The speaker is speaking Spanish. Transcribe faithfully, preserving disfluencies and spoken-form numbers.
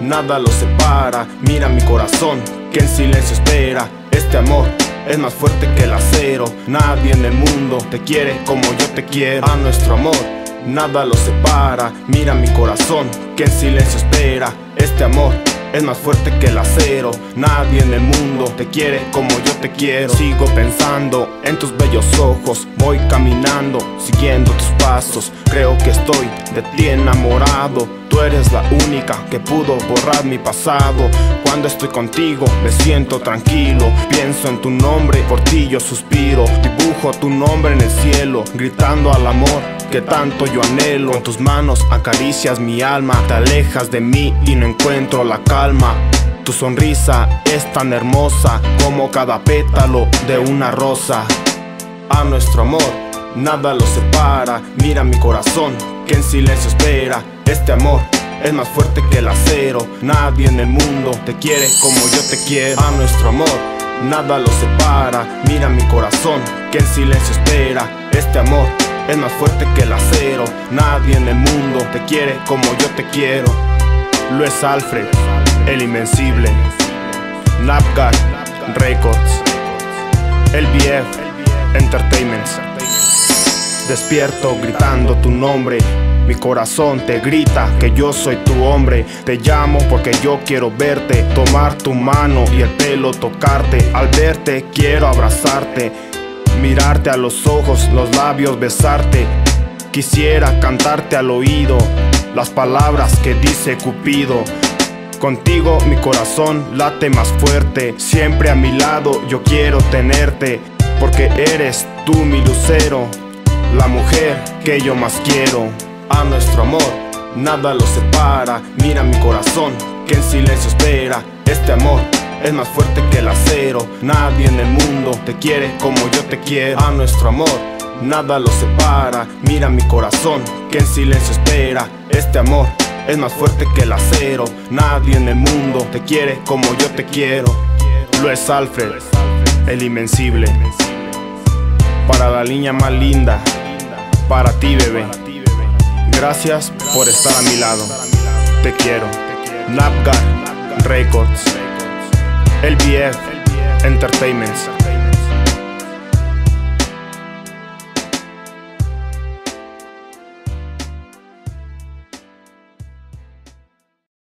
nada lo separa. Mira mi corazón que en silencio espera. Este amor es más fuerte que el acero. Nadie en el mundo te quiere como yo te quiero. A nuestro amor nada lo separa. Mira mi corazón que en silencio espera. Este amor es más fuerte que el acero. Nadie en el mundo te quiere como yo te quiero. Sigo pensando en tus bellos ojos. Voy caminando, siguiendo tus pasos. Creo que estoy de ti enamorado. Tú eres la única que pudo borrar mi pasado. Cuando estoy contigo me siento tranquilo. Pienso en tu nombre, por ti yo suspiro. Dibujo tu nombre en el cielo, gritando al amor que tanto yo anhelo. Con tus manos acaricias mi alma. Te alejas de mí y no encuentro la calma. Tu sonrisa es tan hermosa como cada pétalo de una rosa. A nuestro amor nada lo separa. Mira mi corazón que en silencio espera. Este amor es más fuerte que el acero. Nadie en el mundo te quiere como yo te quiero. A nuestro amor nada lo separa. Mira mi corazón que en silencio espera. Este amor es más fuerte que el acero. Nadie en el mundo te quiere como yo te quiero. Luis Alfred, el invencible. Napgar Records, L B F Entertainment. Despierto gritando tu nombre. Mi corazón te grita que yo soy tu hombre. Te llamo porque yo quiero verte, tomar tu mano y el pelo tocarte. Al verte quiero abrazarte, mirarte a los ojos, los labios besarte. Quisiera cantarte al oído las palabras que dice Cupido. Contigo mi corazón late más fuerte. Siempre a mi lado yo quiero tenerte, porque eres tú mi lucero, la mujer que yo más quiero. A nuestro amor nada lo separa. Mira mi corazón que en silencio espera. Este amor es más fuerte que el acero. Nadie en el mundo te quiere como yo te quiero. A nuestro amor nada lo separa. Mira mi corazón que en silencio espera. Este amor es más fuerte que el acero. Nadie en el mundo te quiere como yo te quiero. Luis Alfred, el invencible. Para la niña más linda, para ti, bebé. Gracias por estar a mi lado. Te quiero. Napgar Records, L B F Entertainment.